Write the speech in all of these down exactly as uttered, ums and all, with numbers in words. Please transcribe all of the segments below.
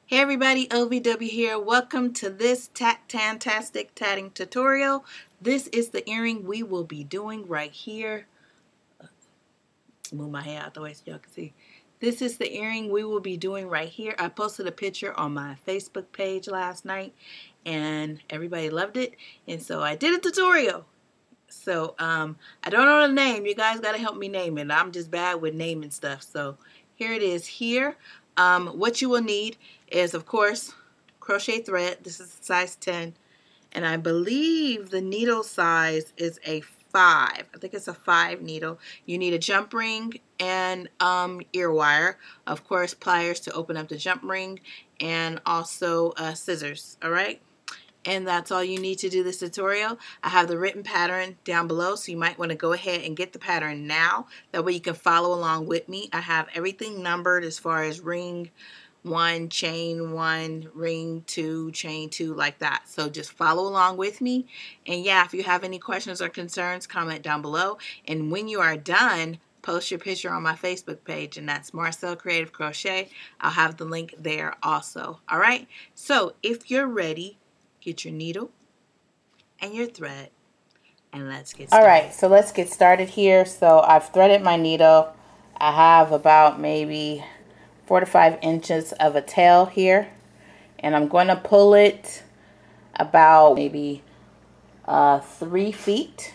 Hey everybody, O V W here. Welcome to this tat-tantastic tatting tutorial. This is the earring we will be doing right here. Move my hair out the way so y'all can see. This is the earring we will be doing right here. I posted a picture on my Facebook page last night and everybody loved it. And so I did a tutorial. So um, I don't know the name. You guys got to help me name it. I'm just bad with naming stuff. So here it is here. Um, what you will need is, of course, crochet thread. This is size ten. And I believe the needle size is a five. I think it's a five needle. You need a jump ring and um, ear wire. Of course, pliers to open up the jump ring. And also uh, scissors. All right? And that's all you need to do this tutorial. I have the written pattern down below, so you might want to go ahead and get the pattern now. That way you can follow along with me. I have everything numbered as far as ring one, chain one, ring two, chain two, like that. So just follow along with me. And yeah, if you have any questions or concerns, comment down below. And when you are done, post your picture on my Facebook page, and that's Marcel Creative Crochet. I'll have the link there also. All right, so if you're ready, get your needle and your thread, and let's get started. All right, so let's get started here. So I've threaded my needle. I have about maybe four to five inches of a tail here, and I'm going to pull it about maybe uh, three feet.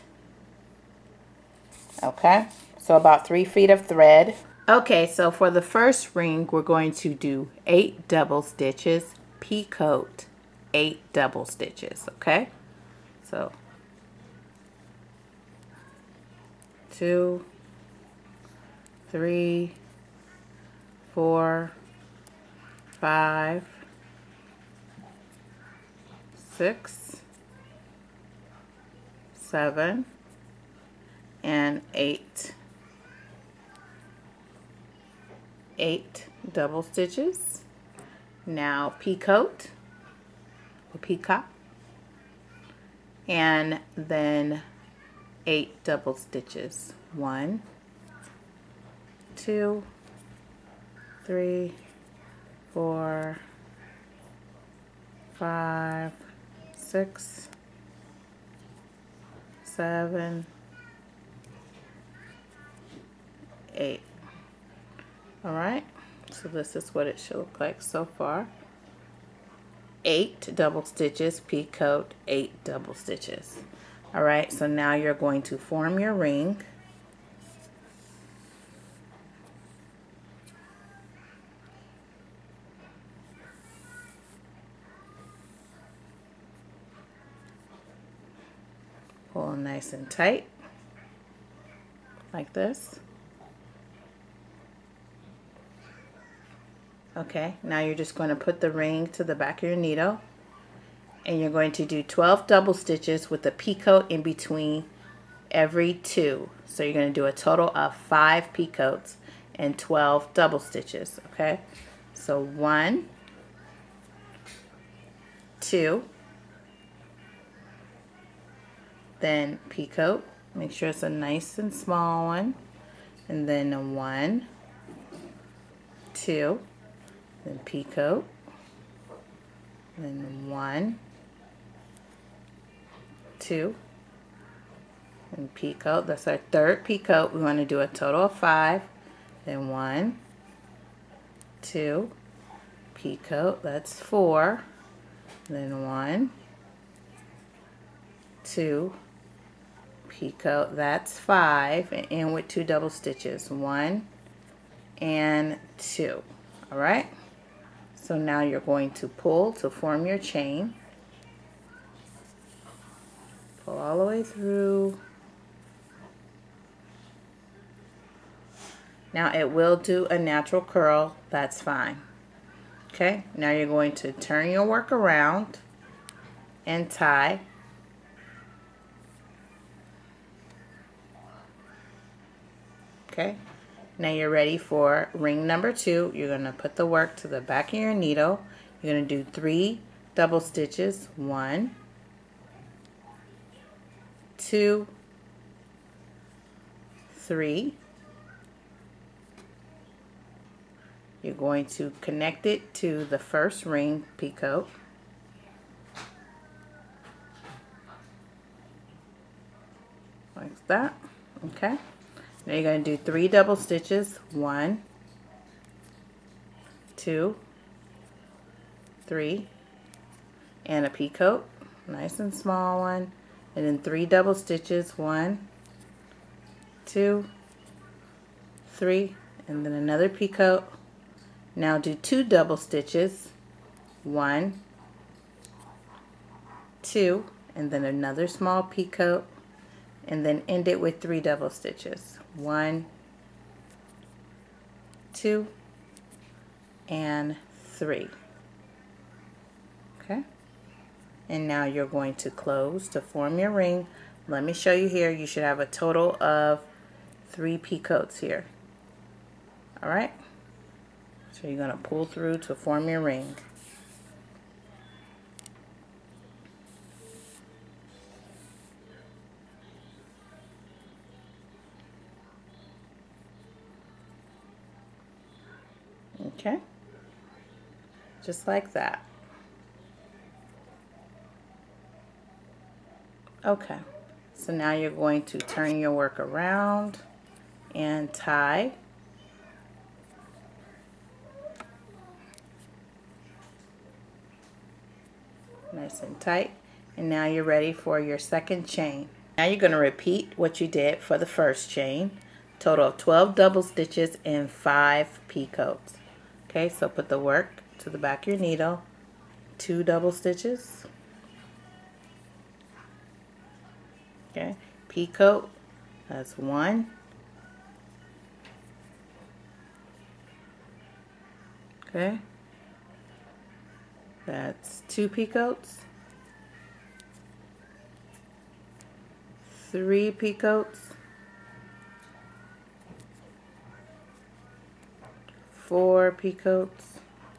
Okay, so about three feet of thread. Okay, so for the first ring, we're going to do eight double stitches, P-coat, eight double stitches. Okay, so two, three, four, five, six, seven, and eight. Eight double stitches. Now P-coat, or peacock, and then eight double stitches. One, two, three, four, five, six, seven, eight. All right, so this is what it should look like so far. Eight double stitches, P-coat, eight double stitches. All right, so now you're going to form your ring. Pull nice and tight, like this. Okay, now you're just going to put the ring to the back of your needle, and you're going to do twelve double stitches with the P-coat in between every two. So you're going to do a total of five P-coats and twelve double stitches. Okay, so one, two, then P-coat. Make sure it's a nice and small one, and then a one, two, then P-coat, then one, two, and P-coat. That's our third P-coat. We want to do a total of five. Then one, two, P-coat. That's four. Then one, two, P-coat. That's five. And end with two double stitches. One and two. All right. So now you're going to pull to form your chain. Pull all the way through. Now it will do a natural curl. That's fine. Okay, now you're going to turn your work around and tie. Okay, now you're ready for ring number two. You're going to put the work to the back of your needle. You're going to do three double stitches. One, two, three. you're going to connect it to the first ring peacoat. Like that. Okay. Now you're going to do three double stitches. One, two, three, and a peacoat. Nice and small one. And then three double stitches. One, two, three, and then another peacoat. Now do two double stitches. One, two, and then another small peacoat, and then end it with three double stitches. One, two, and three. Okay. And now you're going to close to form your ring. Let me show you here. You should have a total of three peacoats here. All right. So you're going to pull through to form your ring. Okay. Just like that. Okay. So now you're going to turn your work around and tie. Nice and tight. And now you're ready for your second chain. Now you're going to repeat what you did for the first chain. Total of twelve double stitches and five peacoats. Okay, so put the work to the back of your needle. Two double stitches. Okay, peacoat, that's one. Okay, that's two peacoats. Three peacoats. Four peacoats.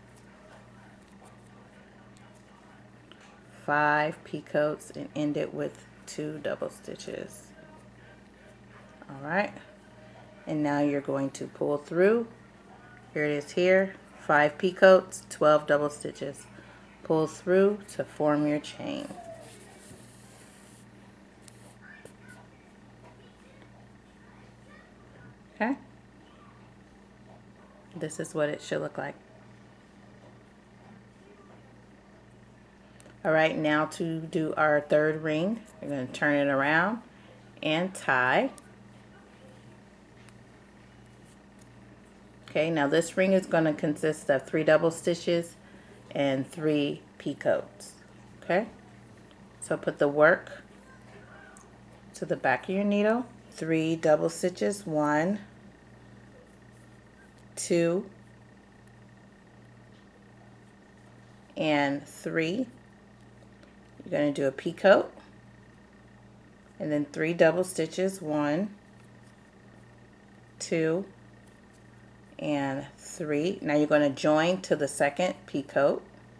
Five peacoats, and end it with two double stitches. All right, and now you're going to pull through. Here it is here, five peacoats, twelve double stitches. Pull through to form your chain. Okay, this is what it should look like. All right, now to do our third ring, we're going to turn it around and tie. Okay, now this ring is going to consist of three double stitches and three peacoats. Okay, so put the work to the back of your needle. Three double stitches, one, two, and three. You're going to do a peacoat, and then three double stitches, one, two, and three. Now you're going to join to the second peacoat.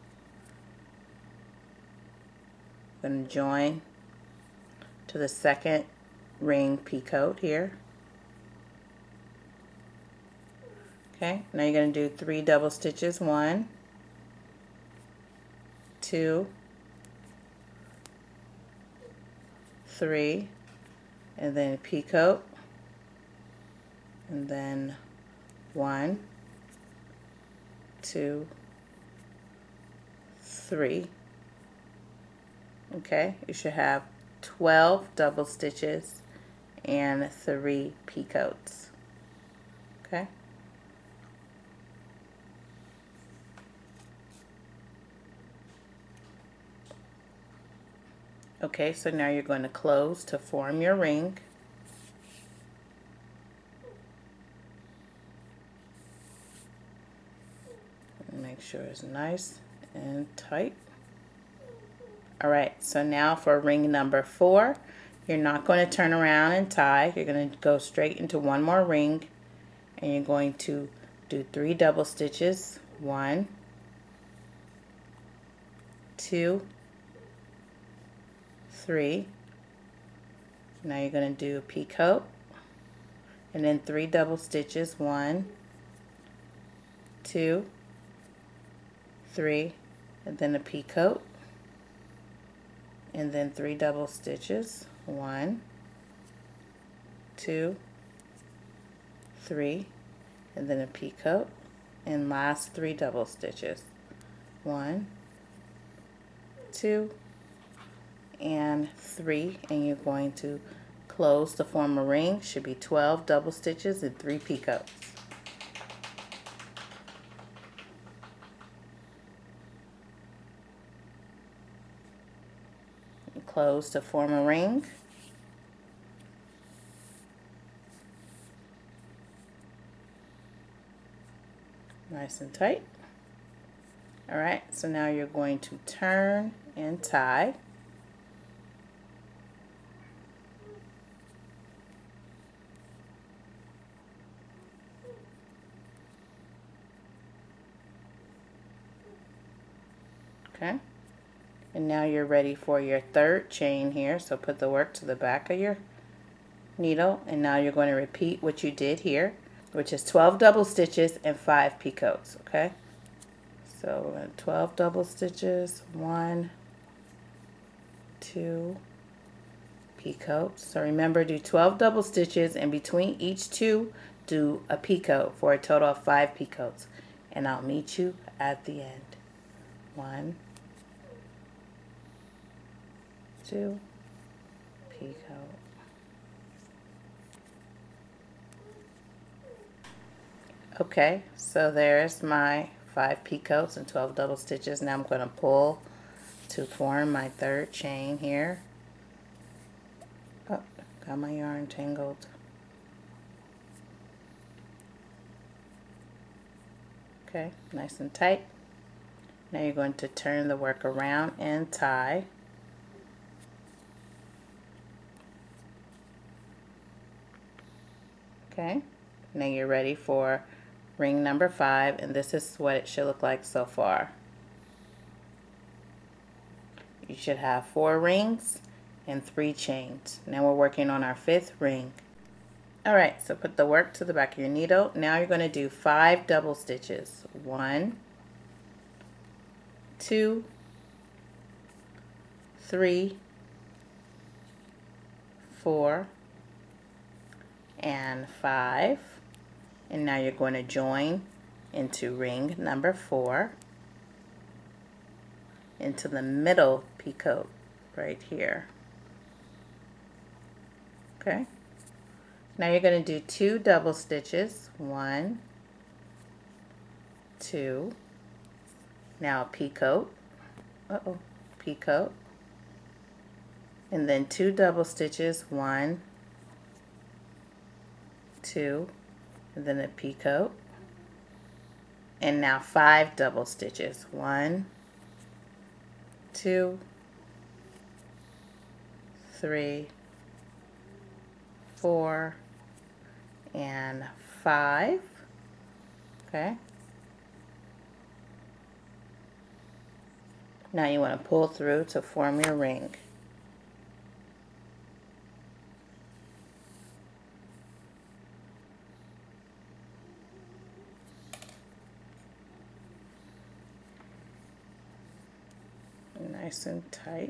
You're going to join to the second ring peacoat here. Okay, now you're going to do three double stitches, one, two, three, and then a peacoat, and then one, two, three. Okay, you should have twelve double stitches and three peacoats. Okay. Okay, so now you're going to close to form your ring. Make sure it's nice and tight. All right, so now for ring number four, you're not going to turn around and tie. You're going to go straight into one more ring, and you're going to do three double stitches. One, two, three. Now you're going to do a peacoat, and then three double stitches. One, two, three, and then a peacoat, and then three double stitches, one, two, three, and then a peacoat, and last three double stitches, one, two, and three, and you're going to close to form a ring. Should be twelve double stitches and three peacoats. And close to form a ring. Nice and tight. Alright, so now you're going to turn and tie. Okay, and now you're ready for your third chain here, so put the work to the back of your needle, and now you're going to repeat what you did here, which is twelve double stitches and five peacoats. Okay, so we're going to twelve double stitches, one, two, peacoats. So remember, do twelve double stitches, and between each two do a peacoat for a total of five peacoats, and I'll meet you at the end. One, two, peacoat. Okay, so there's my five peacoats and twelve double stitches. Now I'm going to pull to form my third chain here. Oh, got my yarn tangled. Okay, nice and tight. Now you're going to turn the work around and tie. Okay, now you're ready for ring number five, and this is what it should look like so far. You should have four rings and three chains. Now we're working on our fifth ring. Alright, so put the work to the back of your needle. Now you're going to do five double stitches. One, two, three, four, and five. And now you're going to join into ring number four, into the middle peacoat right here. Okay, now you're going to do two double stitches, one, two, now a peacoat, uh-oh, peacoat, and then two double stitches, one, two, and then a peacoat, and now five double stitches, one, two, three, four, and five. Okay, now you want to pull through to form your ring. Nice and tight.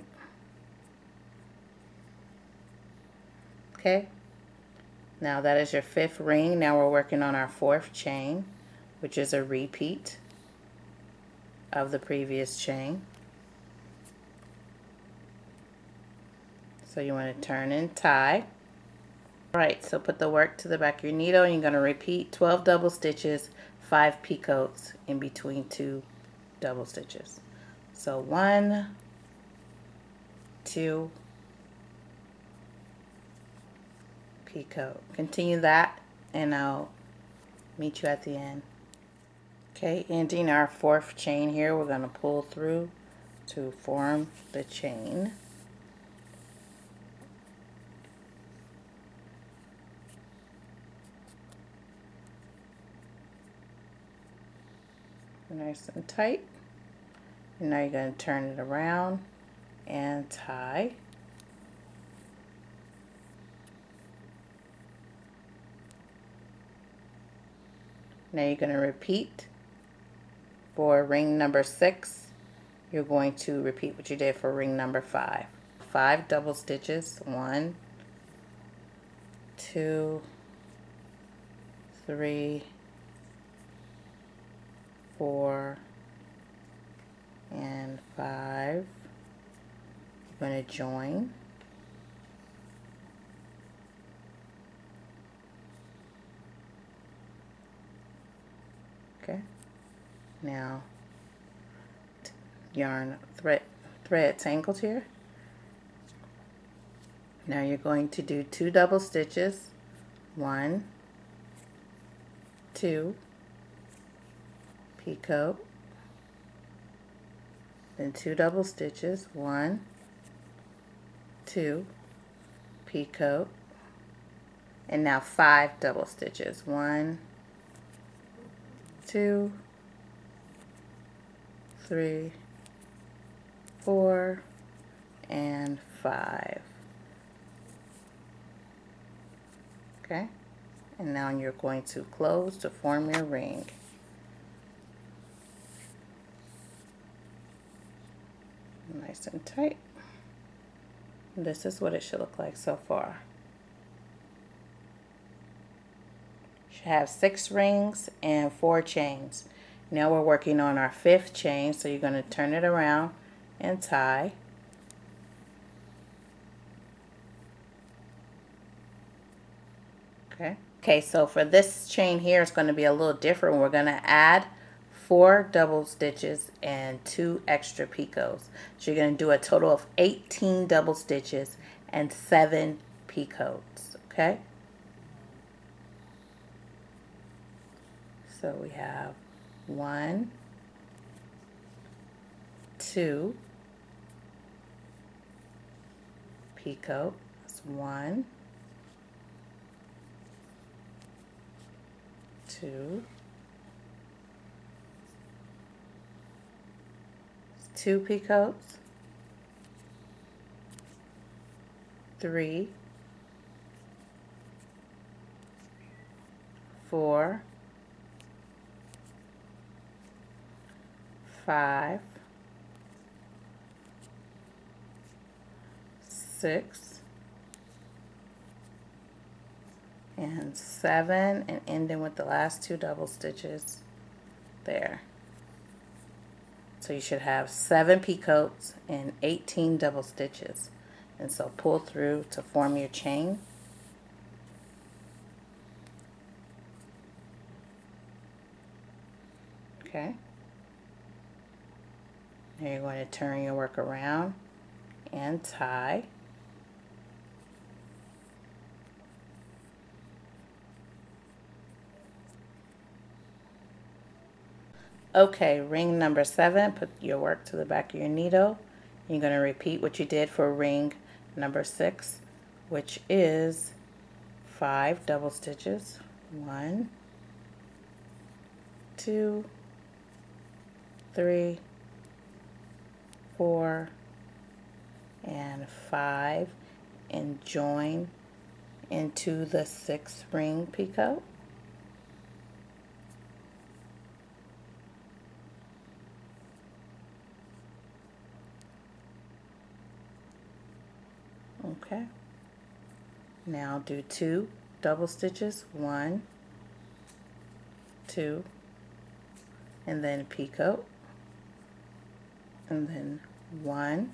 Okay, now that is your fifth ring. Now we're working on our fourth chain, which is a repeat of the previous chain. So you want to turn and tie. Alright, so put the work to the back of your needle, and you're going to repeat twelve double stitches, five peacoats in between two double stitches. So one, two, peacoat. Continue that, and I'll meet you at the end. Okay, ending our fourth chain here, we're going to pull through to form the chain. Nice and tight. And now you're going to turn it around and tie. Now you're going to repeat For ring number six, you're going to repeat what you did for ring number five. Five double stitches. One, two, three, four, and five. You're going to join. Okay. Now, yarn thread thread tangled here. Now you're going to do two double stitches. One, two, picot, then two double stitches. One, two, picot, and now five double stitches. One, two, three, four, and five. Okay, and now you're going to close to form your ring. Nice and tight. This is what it should look like so far. You should have six rings and four chains. Now we're working on our fifth chain, so you're going to turn it around and tie. Okay. Okay, so for this chain here, it's going to be a little different. We're going to add four double stitches and two extra picots. So you're going to do a total of eighteen double stitches and seven picots. Okay. So we have one, two, picot. That's one, two, two picots, three, four, five, six, and seven, and ending with the last two double stitches there. So you should have seven picots and eighteen double stitches. And so pull through to form your chain. Okay. Now you're going to turn your work around and tie. Okay, ring number seven, put your work to the back of your needle. You're going to repeat what you did for ring number six, which is five double stitches. One, two, three, four, and five, and join into the sixth ring picot. Okay, now do two double stitches, one, two, and then picot, and then one,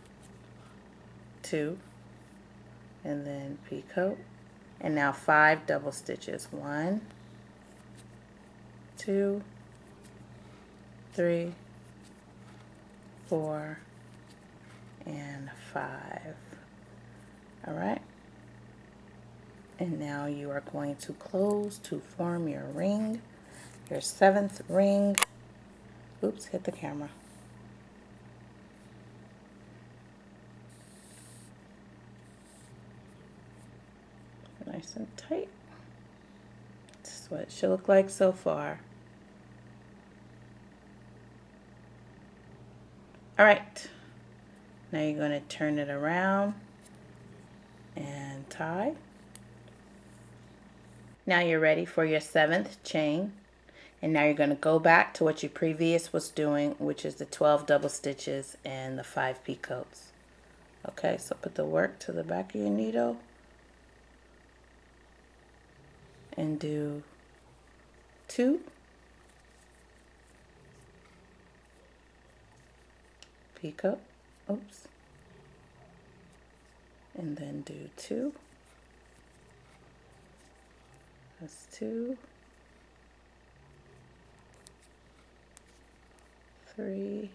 two, and then picot, and now five double stitches, one, two, three, four, and five. All right, and now you are going to close to form your ring, your seventh ring. Oops, hit the camera. Nice and tight. This is what it should look like so far. All right, now you're going to turn it around and tie. Now you're ready for your seventh chain, And now you're going to go back to what you previous was doing, which is the twelve double stitches and the five peacoats. Okay, so put the work to the back of your needle and do two peacoat, oops, and then do two, that's two, three,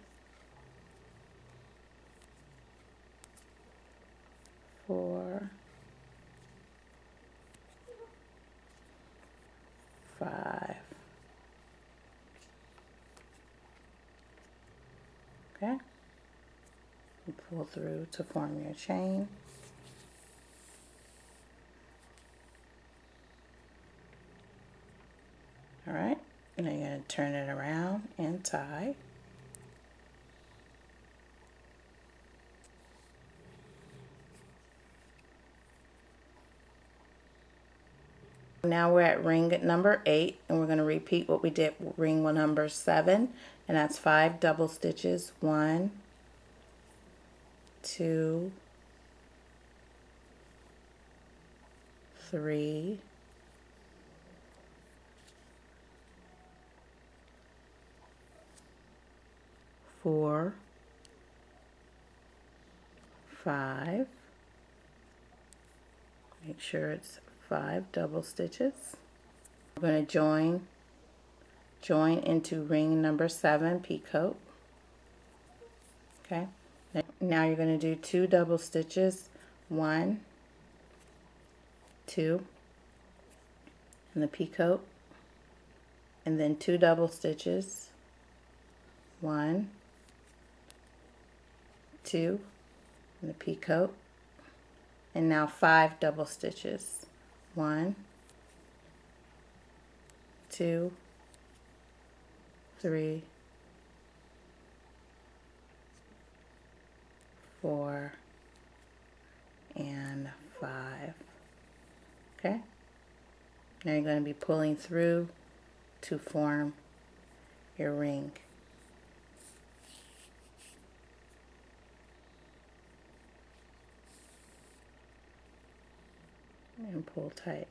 four, five. Okay, and pull through to form your chain. All right, now you're going to turn it around and tie. Now we're at ring number eight, and we're going to repeat what we did with ring number seven, and that's five double stitches. One, two, three, four, five. Make sure it's five double stitches. We're going to join join into ring number seven peacoat. Okay, now you're going to do two double stitches, one, two in the peacoat, and then two double stitches, one, two in the peacoat, and now five double stitches, one, two, three, four, and five. Okay, now you're going to be pulling through to form your ring. And pull tight.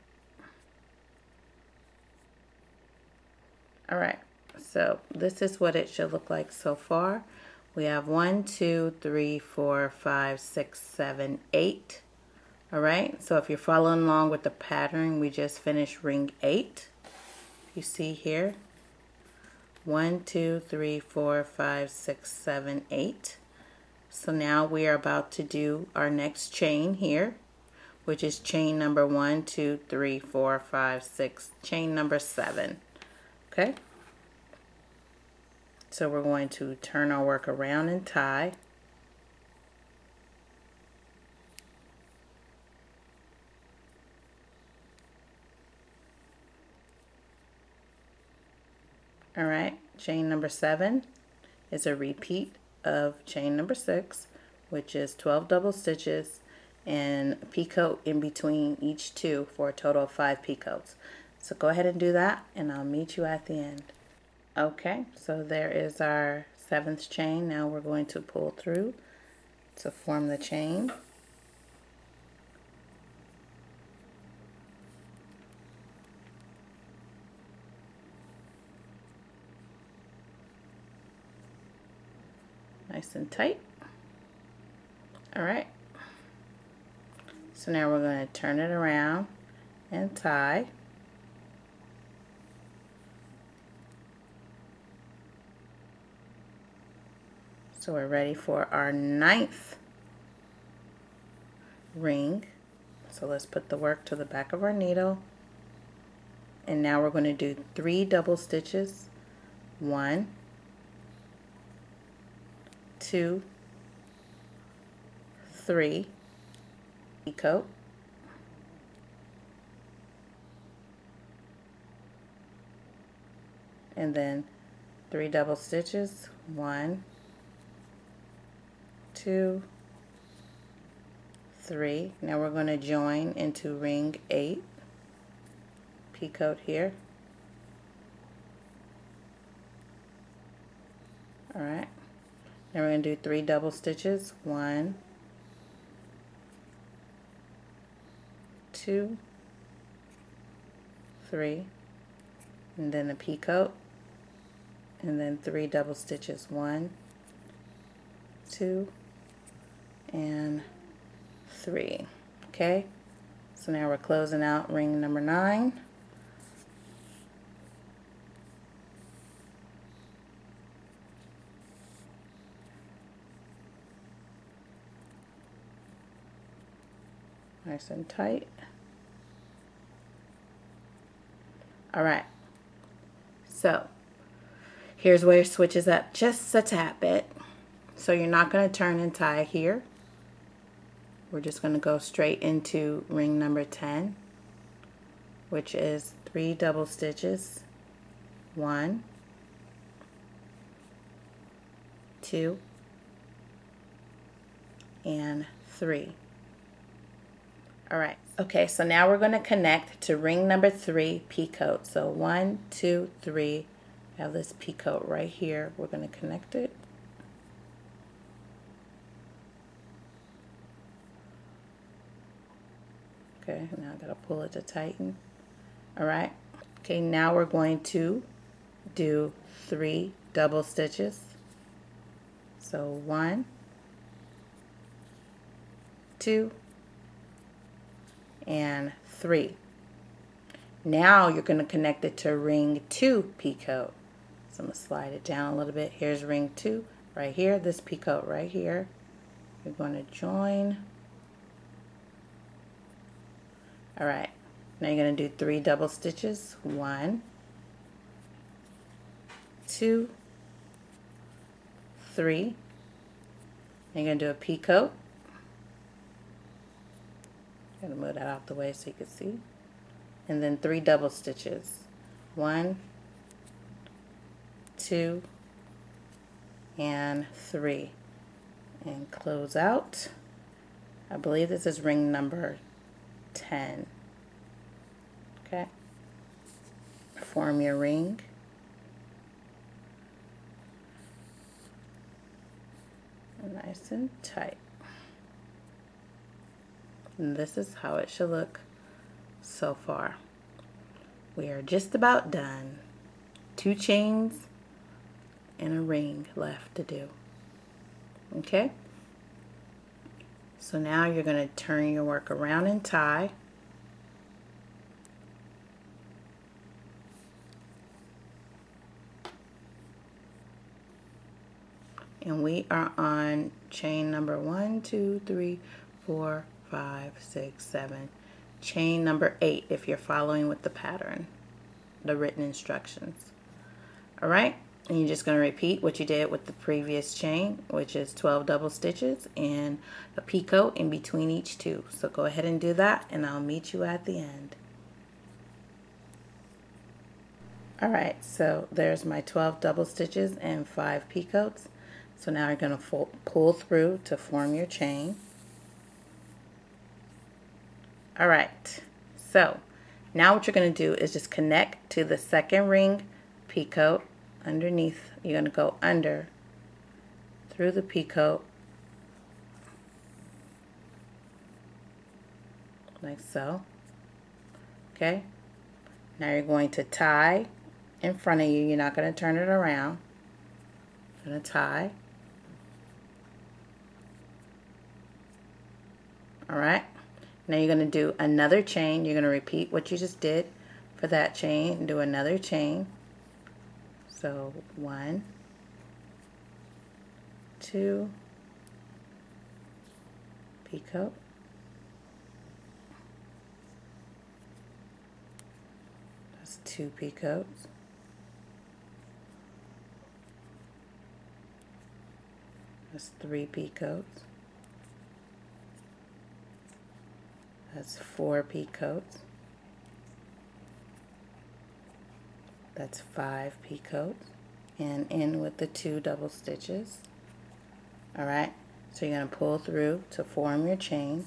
All right, so this is what it should look like so far. We have one, two, three, four, five, six, seven, eight. All right, so if you're following along with the pattern, we just finished ring eight. You see here, one, two, three, four, five, six, seven, eight. So now we are about to do our next chain here, which is chain number one, two, three, four, five, six, chain number seven. Okay, so we're going to turn our work around and tie. All right, chain number seven is a repeat of chain number six, which is twelve double stitches and a peacoat in between each two for a total of five peacoats. So go ahead and do that, and I'll meet you at the end. Okay, so there is our seventh chain. Now we're going to pull through to form the chain. Nice and tight. All right, so now we're going to turn it around and tie. So we're ready for our ninth ring. So let's put the work to the back of our needle, and now we're going to do three double stitches. One, two, three, peacoat, and then three double stitches. One, two, three. Now we're going to join into ring eight, peacoat here, All right. Then we're going to do three double stitches. One, two, three, and then a peacoat, and then three double stitches. One, two, and three. Okay, so now we're closing out ring number nine. Nice and tight. All right, so here's where it switches up just a tad bit. So you're not going to turn and tie here. We're just going to go straight into ring number ten, which is three double stitches. One, two, and three. All right, okay, so now we're going to connect to ring number three, peacoat. So one, two, three, I have this peacoat right here. We're going to connect it. Okay, now I gotta pull it to tighten. All right, okay, now we're going to do three double stitches. So one, two, and three. Now you're going to connect it to ring two peacoat. So I'm going to slide it down a little bit. Here's ring two right here, this peacoat right here. You're going to join. All right, now you're going to do three double stitches. One, two, three. And you're going to do a peacoat. I'm going to move that out the way so you can see. And then three double stitches. One, two, and three. And close out. I believe this is ring number ten. Okay. Form your ring. Nice and tight. And this is how it should look so far. We are just about done. Two chains and a ring left to do. Okay? So now you're going to turn your work around and tie. And we are on chain number one, two, three, four, five, six, seven. Chain number eight if you're following with the pattern, the written instructions. All right, and you're just going to repeat what you did with the previous chain, which is twelve double stitches and a peacoat in between each two. So go ahead and do that, and I'll meet you at the end. All right, so there's my twelve double stitches and five peacoats. So now you're going to pull through to form your chain. All right, so now what you're going to do is just connect to the second ring peacoat underneath. You're going to go under through the peacoat like so. Okay, now you're going to tie in front of you. You're not going to turn it around. You're going to tie. All right. Now you're going to do another chain. You're going to repeat what you just did for that chain and do another chain. So one, two, peacoat, that's two peacoats, that's three peacoats, that's four peacoats, that's five peacoats, and in with the two double stitches. All right, so you're going to pull through to form your chain.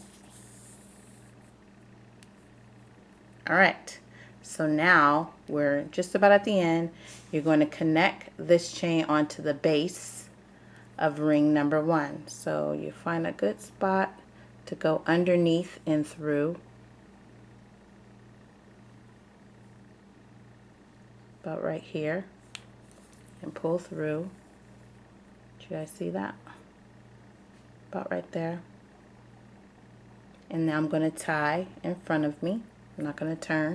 All right, so now we're just about at the end. You're going to connect this chain onto the base of ring number one. So you find a good spot to go underneath and through. About right here. And pull through. Do you guys see that? About right there. And now I'm going to tie in front of me. I'm not going to turn.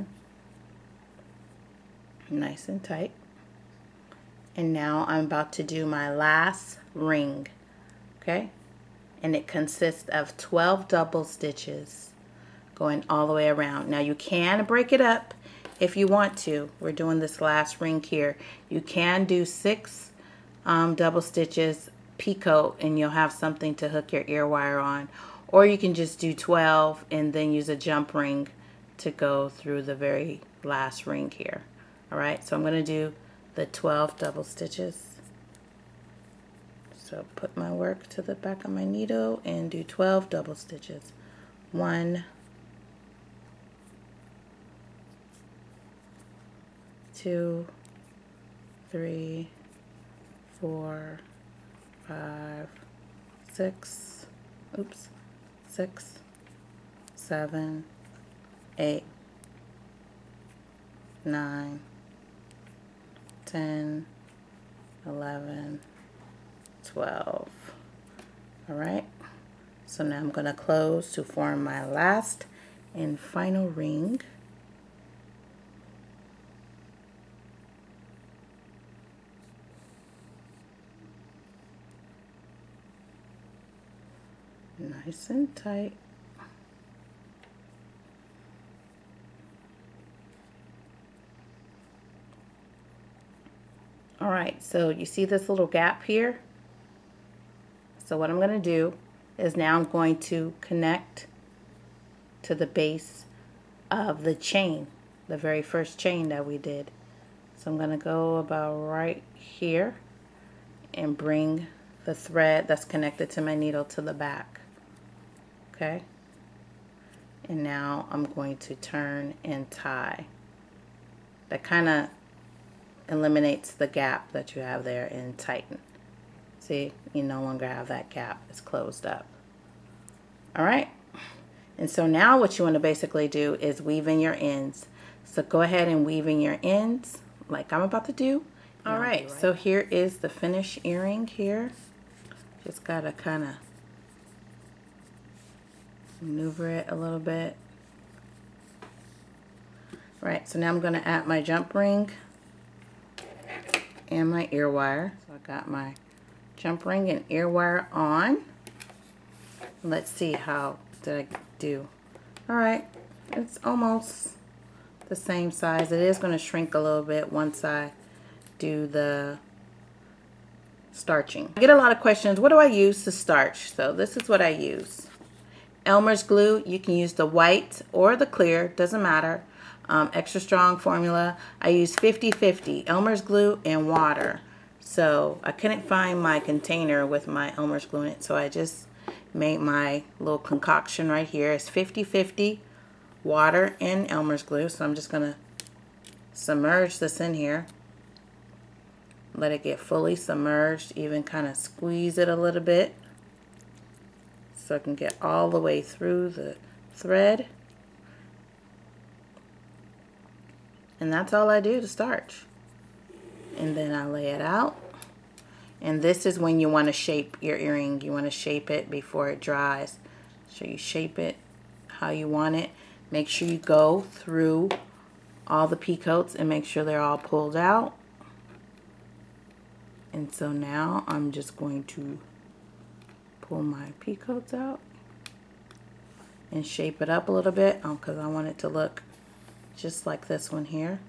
Nice and tight. And now I'm about to do my last ring. Okay? And it consists of twelve double stitches going all the way around. Now you can break it up if you want to. We're doing this last ring here. You can do six um, double stitches, picot, and you'll have something to hook your ear wire on. Or you can just do twelve and then use a jump ring to go through the very last ring here. Alright, so I'm going to do the twelve double stitches. So put my work to the back of my needle and do twelve double stitches. One, two, three, four, five, six, oops, six, seven, eight, nine, ten, eleven, twelve. All right, so now I'm going to close to form my last and final ring. Nice and tight. All right, so you see this little gap here? So what I'm going to do is now I'm going to connect to the base of the chain, the very first chain that we did. So I'm going to go about right here and bring the thread that's connected to my needle to the back. Okay? And now I'm going to turn and tie. That kind of eliminates the gap that you have there and tighten. See, you no longer have that gap. It's closed up. All right. And so now what you want to basically do is weave in your ends. So go ahead and weave in your ends like I'm about to do. All right, so here is the finished earring here. Just gotta kind of maneuver it a little bit. Right, so now I'm gonna add my jump ring and my ear wire. So I got my jump ring and ear wire on. Let's see how did I do. All right, it's almost the same size. It is going to shrink a little bit once I do the starching. I get a lot of questions, what do I use to starch? So this is what I use. Elmer's glue. You can use the white or the clear, doesn't matter. Um, extra strong formula. I use fifty fifty, Elmer's glue and water. So I couldn't find my container with my Elmer's glue in it, so I just made my little concoction right here. It's fifty fifty water and Elmer's glue. So I'm just going to submerge this in here. Let it get fully submerged, even kind of squeeze it a little bit so I can get all the way through the thread. And that's all I do to starch. And then I lay it out. And this is when you want to shape your earring. You want to shape it before it dries. So you shape it how you want it. Make sure you go through all the picots and make sure they're all pulled out. And so now I'm just going to pull my picots out and shape it up a little bit because I want it to look just like this one here.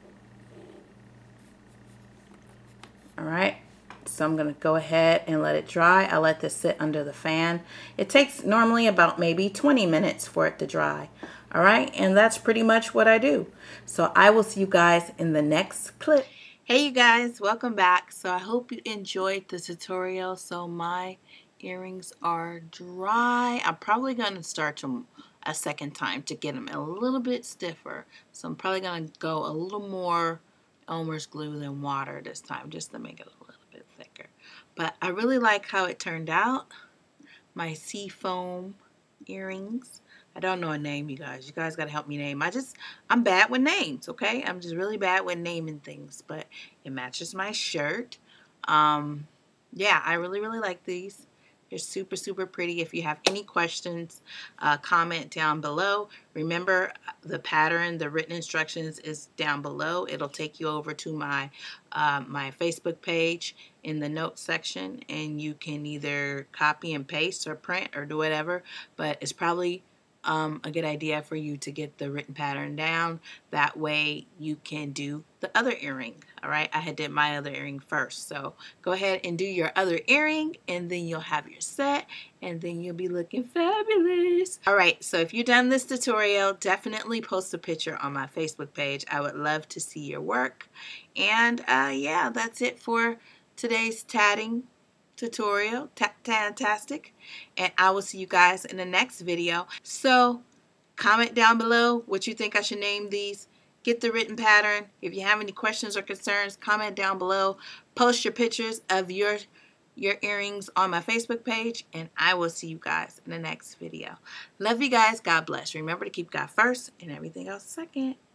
Alright, so I'm going to go ahead and let it dry. I let this sit under the fan. It takes normally about maybe twenty minutes for it to dry. Alright, and that's pretty much what I do. So I will see you guys in the next clip. Hey you guys, welcome back. So I hope you enjoyed the tutorial. So my earrings are dry. I'm probably going to starch them a second time to get them a little bit stiffer. So I'm probably going to go a little more Elmer's glue than water this time just to make it a little bit thicker. But I really like how it turned out. My seafoam earrings. I don't know a name, you guys. You guys got to help me name. I just, I'm bad with names, okay? I'm just really bad with naming things. But it matches my shirt. Um, yeah, I really, really like these. They're super, super pretty. If you have any questions, uh, comment down below. Remember, the pattern, the written instructions is down below. It'll take you over to my uh, my Facebook page in the notes section, and you can either copy and paste or print or do whatever. But it's probably Um, a good idea for you to get the written pattern down. That way you can do the other earring. All right, I had did my other earring first, so go ahead and do your other earring, and then you'll have your set, and then you'll be looking fabulous. All right, so if you've done this tutorial, definitely post a picture on my Facebook page. I would love to see your work. And uh, yeah, that's it for today's tatting tutorial. Fantastic. And I will see you guys in the next video. So comment down below what you think I should name these. Get the written pattern. If you have any questions or concerns, comment down below. Post your pictures of your your earrings on my Facebook page, and I will see you guys in the next video. Love you guys. God bless. Remember to keep God first and everything else second.